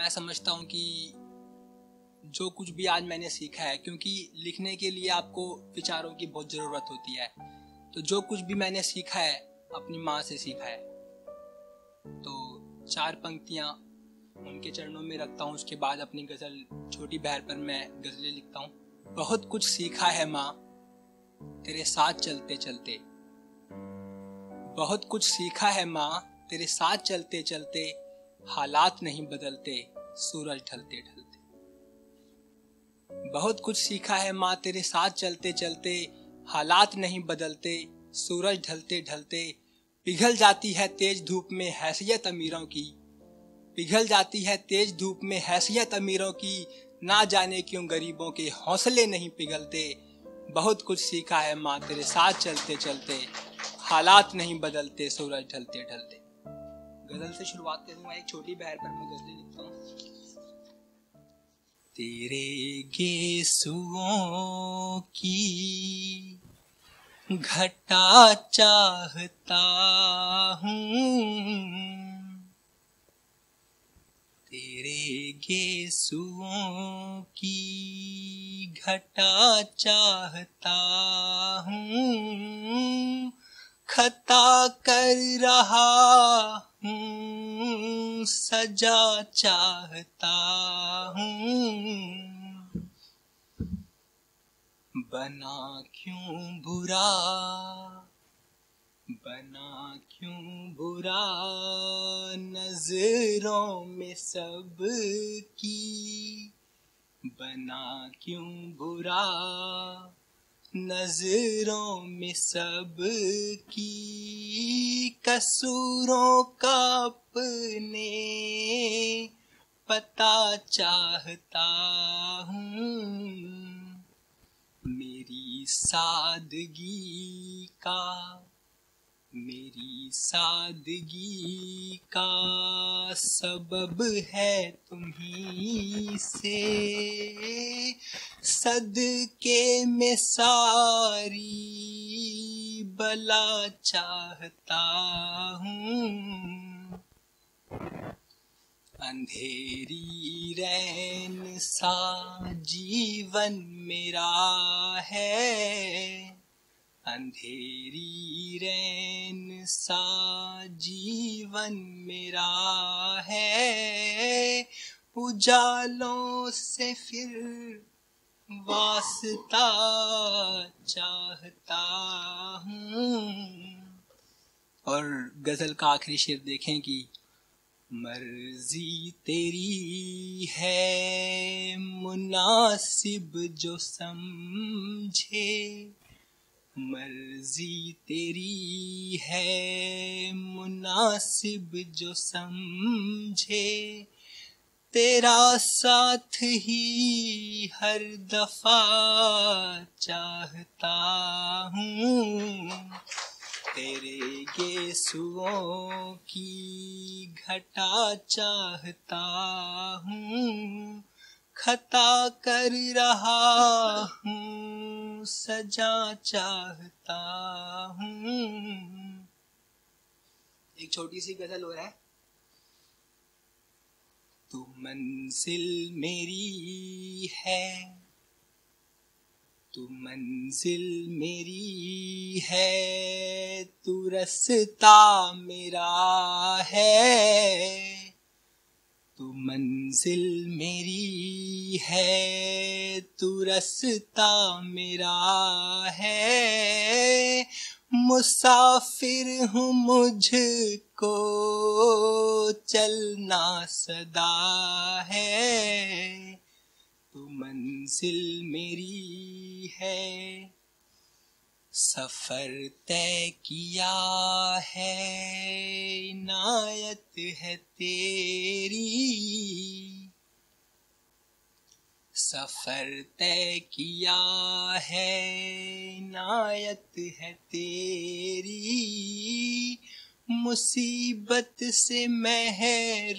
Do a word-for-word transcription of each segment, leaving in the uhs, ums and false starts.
मैं समझता हूँ कि जो कुछ भी आज मैंने सीखा है, क्योंकि लिखने के लिए आपको विचारों की बहुत ज़रूरत होती है, तो जो कुछ भी मैंने सीखा है अपनी माँ से सीखा है। तो चार पंक्तियाँ उनके चरणों में रखता हूँ, उसके बाद अपनी गज़ल छोटी बहर पर मैं गज़लें लिखता हूँ। बहुत कुछ सीखा है माँ तेरे साथ चलते चलते, बहुत कुछ सीखा है माँ तेरे साथ चलते चलते, हालात नहीं बदलते सूरज ढलते ढलते। बहुत कुछ सीखा है माँ तेरे साथ चलते चलते, हालात नहीं बदलते सूरज ढलते ढलते। पिघल जाती है तेज धूप में हैसियत अमीरों की, पिघल जाती है तेज धूप में हैसियत अमीरों की, ना जाने क्यों गरीबों के हौसले नहीं पिघलते। बहुत कुछ सीखा है माँ तेरे साथ चलते चलते, हालात नहीं बदलते सूरज ढलते ढलते। गजल से शुरुआत करूंगा, एक छोटी बहर पर मैं गजलें लिखता हूँ। तेरे गेसुओं की घटा चाहता हूँ, तेरे गेसुओं की घटा चाहता हूँ, खता कर रहा हूँ सजा चाहता हूँ। बना क्यों बुरा, बना क्यों बुरा नजरों में सब की, बना क्यों बुरा नजरों में सब की, कसूरों का अपने पता चाहता हूँ। मेरी सादगी का, मेरी सादगी का सबब है तुम्ही से, सदके में सारी बला चाहता हूँ। अंधेरी रैन सा जीवन मेरा है, अंधेरी रैन सा जीवन मेरा है, उजालों से फिर वास्ता चाहता हूँ। और गजल का आखिरी शेर देखें कि मर्जी तेरी है मुनासिब जो समझे, मर्जी तेरी है मुनासिब जो समझे, तेरा साथ ही हर दफा चाहता हूँ। तेरे गेसुओं की घटा चाहता हूँ, खता कर रहा हूँ सजा चाहता हूँ। एक छोटी सी गजल हो रहा है। तू मंजिल मेरी है, तू मंजिल मेरी है, तू रास्ता मेरा है, तू मंजिल मेरी है, तू रास्ता मेरा है, मुसाफिर हूँ मुझको चलना सदा है, तू मंजिल मेरी है। सफर तय किया है इनायत है तेरी, सफर तय किया है इनायत है तेरी, मुसीबत से महरूम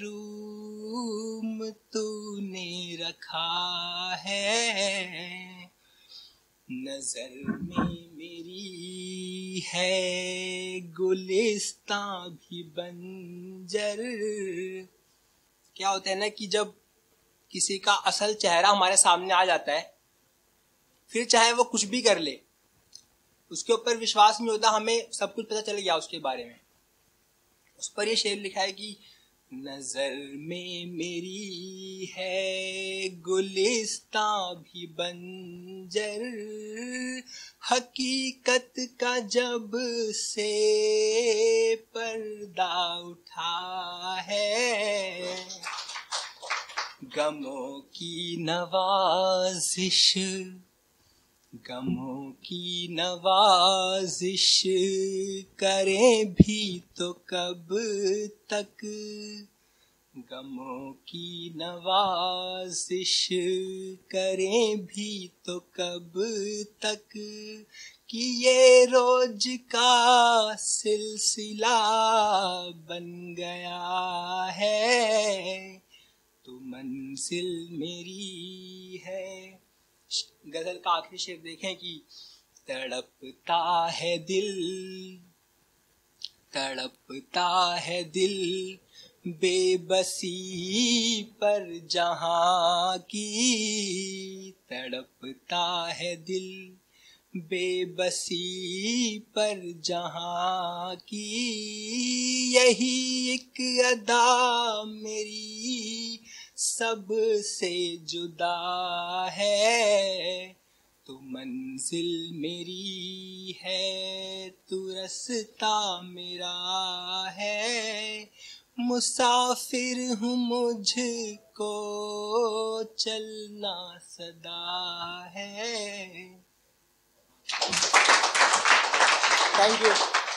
तूने रखा है, नजर में मेरी है गुलिस्तां भी बंजर, क्या होता है ना कि जब किसी का असल चेहरा हमारे सामने आ जाता है, फिर चाहे वो कुछ भी कर ले, उसके ऊपर विश्वास नहीं होता, हमें सब कुछ पता चल गया उसके बारे में। उस पर ये शेर लिखा है कि नजर में मेरी है गुलिस्तां भी बंजर, हकीकत का जब से पर्दा उठा है, गमों की नवाजिश गमों की नवाजिश करें भी तो कब तक, गमों की नवाजिश करें भी तो कब तक, कि ये रोज का सिलसिला बन गया है, तो मंजिल मेरी है। गजल का आखिरी शेर देखें कि तड़पता है दिल तड़पता है दिल बेबसी पर जहां की, तड़पता है दिल बेबसी पर जहां की, यही एक अदा मेरी सबसे जुदा है, तू मंजिल मेरी है, तू रास्ता मेरा है, मुसाफिर हूँ मुझको चलना सदा है। Thank you.